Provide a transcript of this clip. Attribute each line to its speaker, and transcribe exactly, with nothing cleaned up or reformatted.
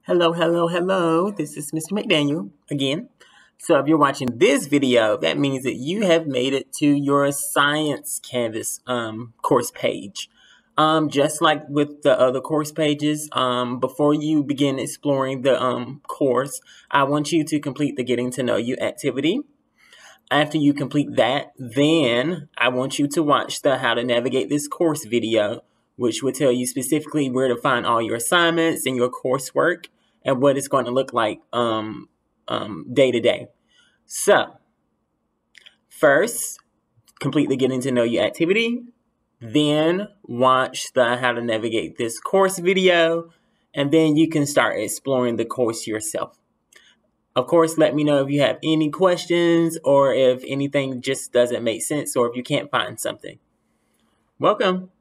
Speaker 1: Hello, hello, hello. This is Mister McDaniel again. So if you're watching this video, that means that you have made it to your Science Canvas um, course page. Um, just like with the other course pages, um, before you begin exploring the um, course, I want you to complete the Getting to Know You activity. After you complete that, then I want you to watch the How to Navigate This Course video, which will tell you specifically where to find all your assignments and your coursework and what it's going to look like um, um, day to day. So, first, complete the Getting to Know You activity, then watch the How to Navigate This Course video, and then you can start exploring the course yourself. Of course, let me know if you have any questions or if anything just doesn't make sense or if you can't find something. Welcome.